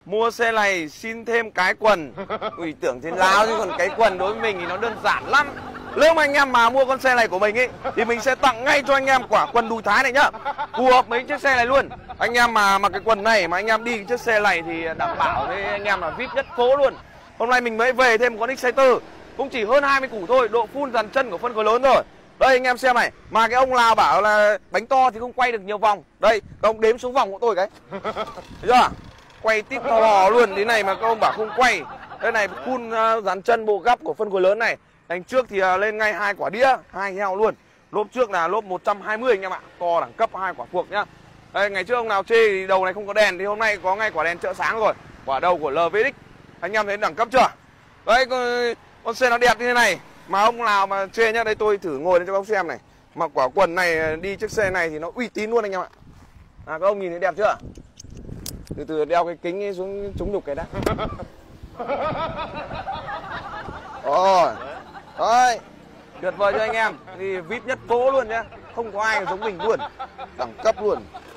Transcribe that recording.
Mua xe này xin thêm cái quần. Ui, tưởng trên láo chứ còn cái quần đối với mình thì nó đơn giản lắm. Nếu mà anh em mà mua con xe này của mình ấy thì mình sẽ tặng ngay cho anh em quả quần đùi Thái này nhá. Phù hợp mấy chiếc xe này luôn. Anh em mà mặc cái quần này mà anh em đi chiếc xe này thì đảm bảo với anh em là VIP nhất phố luôn. Hôm nay mình mới về thêm một con Exciter, cũng chỉ hơn 20 củ thôi, độ full dàn chân của phân khối lớn rồi. Đây anh em xem này, mà cái ông nào bảo là bánh to thì không quay được nhiều vòng. Đây, các ông đếm số vòng của tôi cái. Thấy chưa? Quay tít to lò luôn, thế này mà các ông bảo không quay. Đây này, full dàn chân bộ gấp của phân khối lớn này. Đằng trước thì lên ngay 2 quả đĩa, 2 heo luôn. Lốp trước là lốp 120 anh em ạ, to đẳng cấp 2 quả phuộc nhá. Đây, ngày trước ông nào chê thì đầu này không có đèn thì hôm nay có ngay quả đèn trợ sáng rồi. Quả đầu của LVX. Anh em thấy đẳng cấp chưa? Đấy, con xe nó đẹp như thế này. Mà ông nào mà chê nhá, đây tôi thử ngồi lên cho các ông xem này. Mặc quả quần này đi chiếc xe này thì nó uy tín luôn anh em ạ. Các ông nhìn thấy đẹp chưa? Từ từ đeo cái kính ấy xuống trúng đục cái đã. Rồi. Đấy, tuyệt vời cho anh em. Thì VIP nhất phố luôn nhá. Không có ai giống mình luôn. Đẳng cấp luôn.